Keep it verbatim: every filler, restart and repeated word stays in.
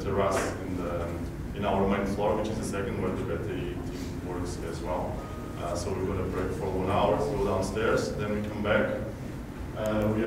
terrace in the in our main floor, which is the second where the battery team works as well. Uh, so we're going to break for one hour, go downstairs, then we come back. Uh, we